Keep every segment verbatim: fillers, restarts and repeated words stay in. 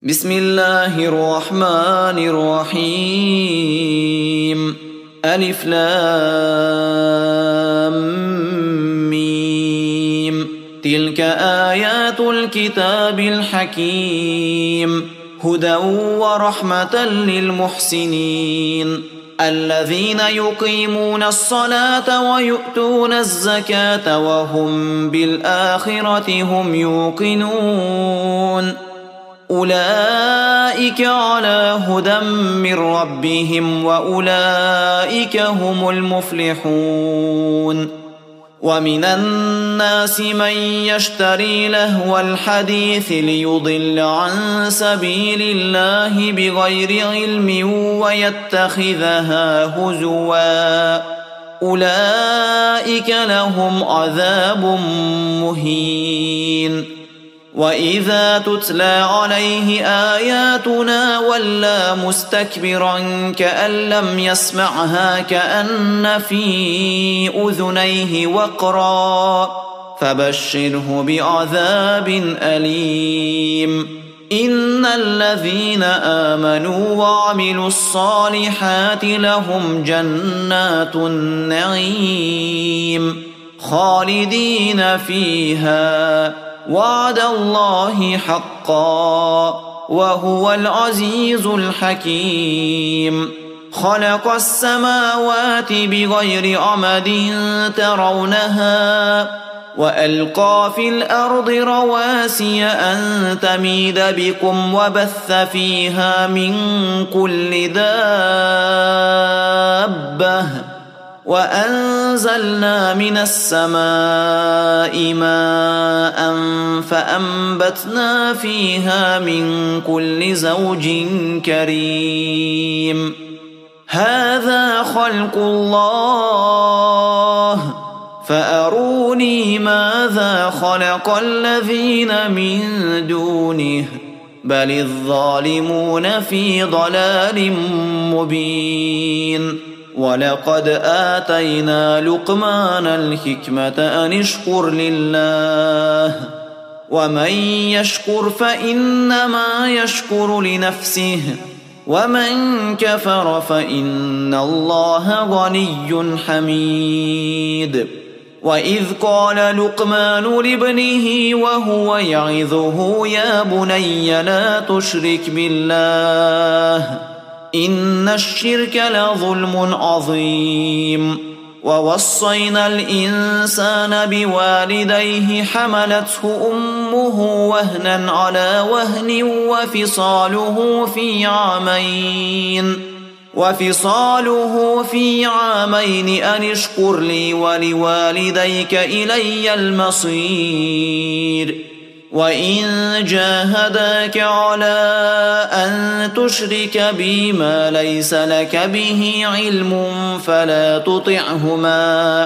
بسم الله الرحمن الرحيم. ألف لام ميم. تلك آيات الكتاب الحكيم، هدى ورحمة للمحسنين الذين يقيمون الصلاة ويؤتون الزكاة وهم بالآخرة هم يوقنون. أولئك على هدى من ربهم وأولئك هم المفلحون. ومن الناس من يشتري لهو الحديث ليضل عن سبيل الله بغير علم ويتخذها هزوا، أولئك لهم عذاب مهين. وإذا تتلى عليه آياتنا ولى مستكبرا كأن لم يسمعها كأن في أذنيه وقرا، فبشره بعذاب أليم. إن الذين آمنوا وعملوا الصالحات لهم جنات النعيم خالدين فيها، وعد الله حقا وهو العزيز الحكيم. خلق السماوات بغير عمد ترونها وألقى في الأرض رواسي أن تميد بكم وبث فيها من كل دابة، وأنزلنا من السماء ماء فأنبتنا فيها من كل زوج كريم. هذا خلق الله فأروني ماذا خلق الذين من دونه بل الظالمون في ضلال مبين. ولقد آتينا لقمان الحكمة أن اشكر لله، ومن يشكر فإنما يشكر لنفسه، ومن كفر فإن الله غني حميد. وإذ قال لقمان لابنه وهو يعظه يا بني لا تشرك بالله إن الشرك لظلم عظيم. ووصينا الإنسان بوالديه حملته أمه وهنا على وهن وفصاله في عامين وفصاله في عامين أن اشكر لي ولوالديك إلي المصير. وإن جاهداك على أن تشرك بي ما ليس لك به علم فلا تطعهما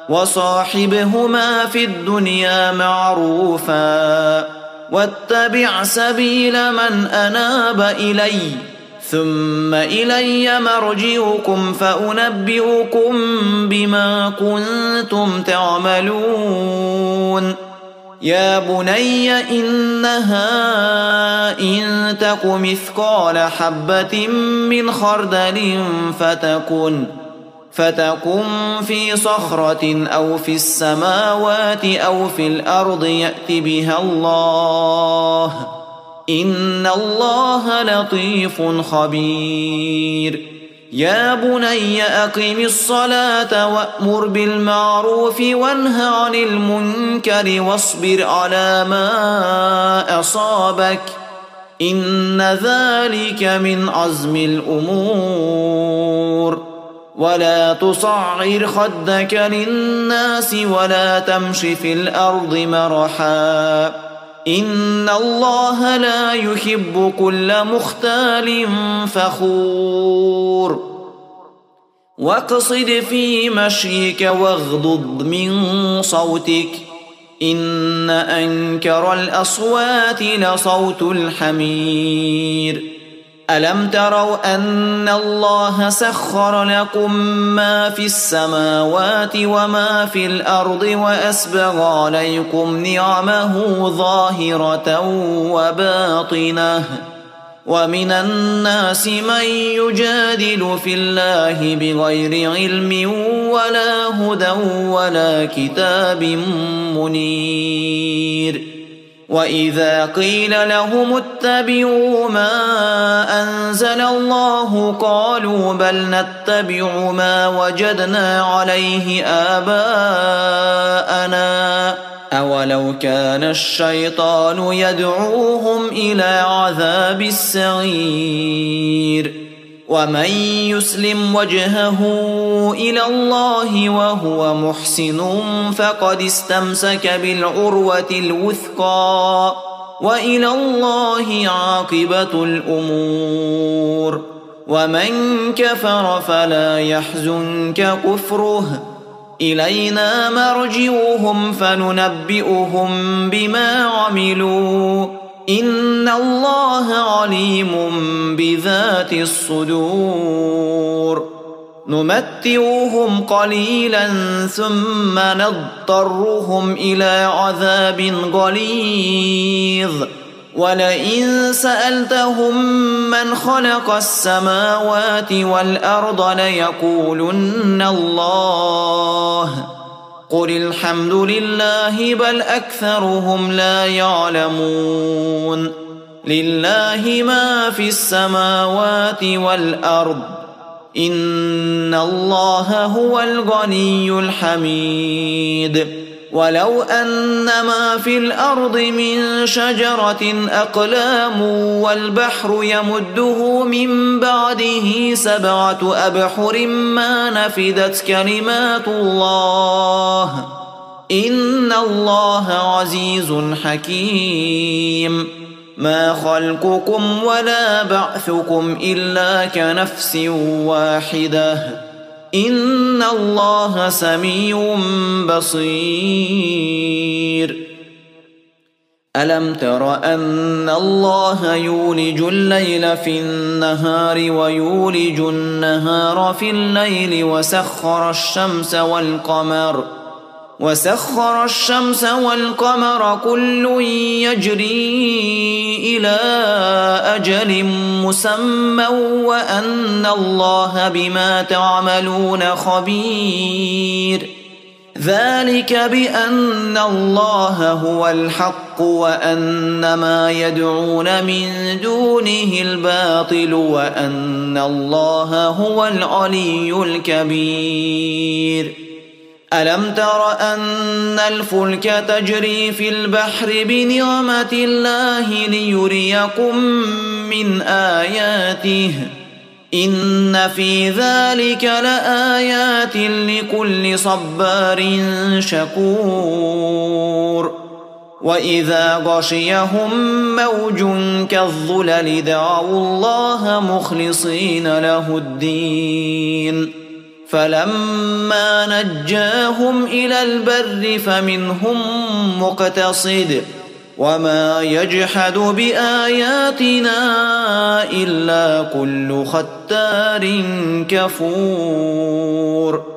وصاحبهما في الدنيا معروفا، واتبع سبيل من أناب إلي ثم إلي مرجعكم فأنبئكم بما كنتم تعملون. يا بني إنها إن تك مثقال حبة من خردل فتكن فتكن في صخرة أو في السماوات أو في الأرض يأت بها الله، إن الله لطيف خبير. يا بني أقم الصلاة وأمر بالمعروف وانه عن المنكر واصبر على ما أصابك إن ذلك من عزم الأمور. ولا تصعر خدك للناس ولا تمش في الأرض مرحا إن الله لا يحب كل مختال فخور. واقصد في مشيك واغضض من صوتك إن أنكر الأصوات لصوت الحمير. ألم تروا أن الله سخر لكم ما في السماوات وما في الأرض وأسبغ عليكم نعمه ظاهرة وباطنة ومن الناس من يجادل في الله بغير علم ولا هدى ولا كتاب منير. وإذا قيل لهم اتبعوا ما أنزل الله قالوا بل نتبع ما وجدنا عليه آباءنا أولو كان الشيطان يدعوهم إلى عذاب السعير. ومن يسلم وجهه إلى الله وهو محسن فقد استمسك بالعروة الوثقى وإلى الله عاقبة الأمور. ومن كفر فلا يحزنك كفره إلينا مرجعهم فننبئهم بما عملوا إن الله عليم بذات الصدور. نمتعهم قليلا ثم نضطرهم إلى عذاب غليظ. ولئن سألتهم من خلق السماوات والأرض ليقولن الله قل الحمد لله بل أكثرهم لا يعلمون. لله ما في السماوات والأرض إن الله هو الغني الحميد. ولو أن ما في الأرض من شجرة أقلام والبحر يمده من بعده سبعة أبحر ما نفدت كلمات الله إن الله عزيز حكيم. ما خلقكم ولا بعثكم إلا كنفس واحدة إن الله سميع بصير. ألم تر أن الله يولج الليل في النهار ويولج النهار في الليل وسخر الشمس والقمر وسخر الشمس والقمر كل يجري إلى أجل مسمى وأن الله بما تعملون خبير. ذلك بأن الله هو الحق وأن ما يدعون من دونه الباطل وأن الله هو العلي الكبير. ألم تر أن الفلك تجري في البحر بنعمة الله ليريكم من آياته إن في ذلك لآيات لكل صبار شكور. وإذا غشيهم موج كالظلل دعوا الله مخلصين له الدين فلما نجاهم إلى البر فمنهم مقتصد وما يجحد بآياتنا إلا كل ختار كفور.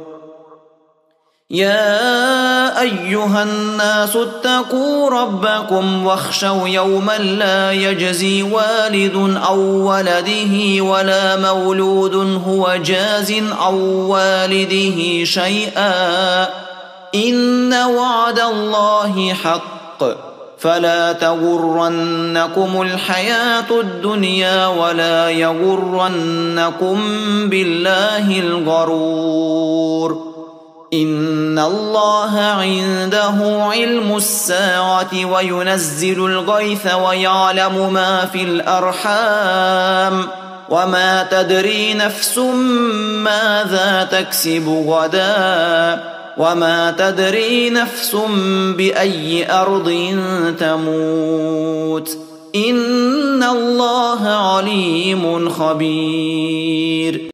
يا أيها الناس اتقوا ربكم واخشوا يوما لا يجزي والد عن ولده ولا مولود هو جاز عن والده شيئا إن وعد الله حق فلا تغرنكم الحياة الدنيا ولا يغرنكم بالله الغرور. إن الله عنده علم الساعة وينزل الغيث ويعلم ما في الأرحام وما تدري نفس ماذا تكسب غدا وما تدري نفس بأي أرض تموت إن الله عليم خبير.